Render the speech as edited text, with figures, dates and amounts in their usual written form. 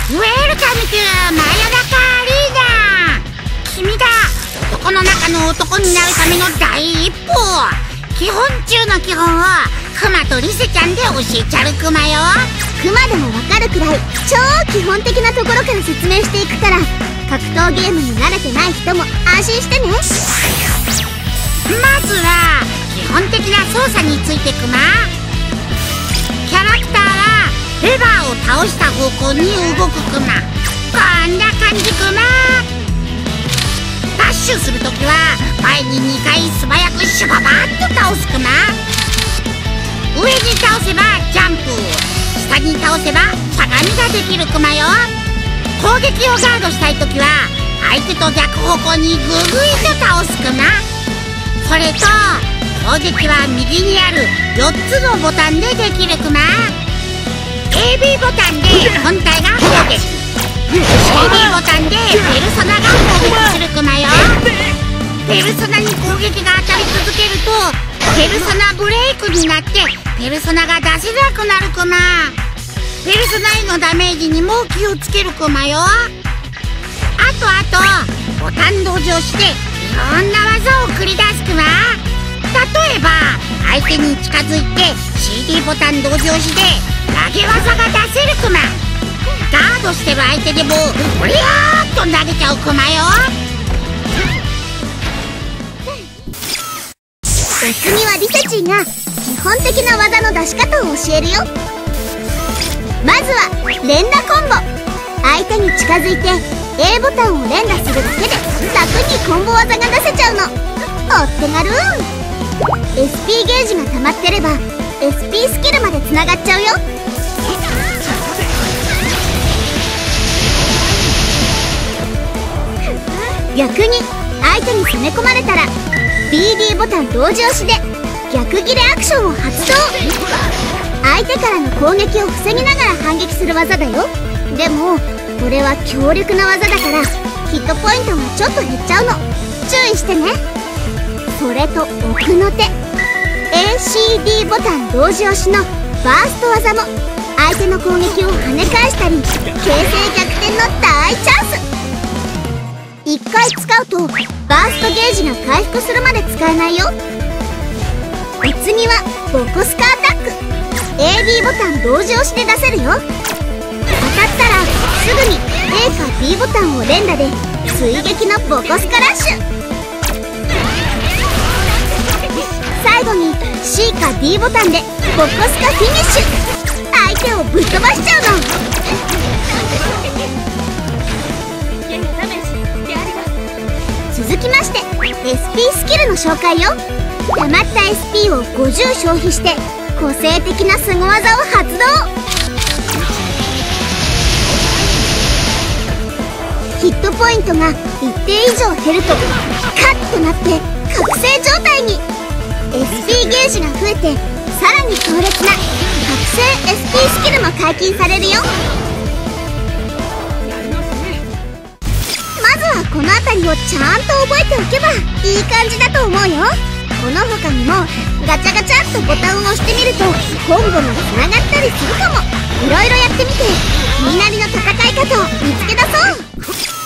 ウェルカムトゥ真夜中アリーナ。君だ、男の中の男になるための第一歩。基本中の基本をクマとリセちゃんで教えちゃるクマよ。 クマでもわかるくらい超基本的なところから説明していくから、格闘ゲームに慣れてない人も安心してね。 まずは基本的な操作についてクマ。キャラクターはレバーを倒した方向に動くクマ。こんな感じクマ。ダッシュするときは前に2回素早くシュババッと倒すクマ。上に倒せばジャンプ、下に倒せばしゃがみができるクマよ。攻撃をガードしたいときは相手と逆方向にググイと倒すクマ。それと攻撃は右にある4つのボタンでできるクマ。 AB ボタンで本体が攻撃、 CD ボタンでペルソナが攻撃するクマよ。ペルソナに攻撃が当たり続けるとペルソナブレイクになってペルソナが出せなくなるクマ。ペルソナへのダメージにも気をつけるクマよ。あとボタン同乗していろんな技を繰り出すクマ。例えば相手に近づいて CD ボタン同乗して投げ技が出せるクマ。ガードしてる相手でもおりゃーっと投げちゃうクマよ。 お次はリセチンが基本的な技の出し方を教えるよ。まずは連打コンボ。相手に近づいて A ボタンを連打するだけで楽にコンボ技が出せちゃうの。お手軽。 SP ゲージが溜まってれば SP スキルまでつながっちゃうよ。逆に相手に攻め込まれたら BD ボタン同時押しで逆ギレアクションを発動。相手からの攻撃を防ぎながら反撃する技だよ。でもこれは強力な技だからヒットポイントがちょっと減っちゃうの。注意してね。それと奥の手 ACD ボタン同時押しのバースト技も相手の攻撃を跳ね返したり形勢逆転の大チャンス。1回使うとバーストゲージが回復するまで使えないよ。お次はボコスカアタック。 AB ボタン同時押しで出せるよ。当たったらすぐに A か B ボタンを連打で追撃のボコスカラッシュ。最後に C か D ボタンでボコスカフィニッシュ。相手をぶっ飛ばしちゃうの。続きまして SP スキルの紹介よ。溜まった SP を50消費して個性的なスゴ技を発動。ヒットポイントが一定以上減るとカッとなって覚醒状態に。 SP ゲージが増えてさらに強烈な覚醒 SP スキルも解禁されるよ。まずはこの辺りをちゃんと覚えておけばいい感じだと思うよ。この他にもガチャガチャっとボタンを押してみるとコンボがつながったりするかも。いろいろやってみて気になりの戦い方を見つけ出そう。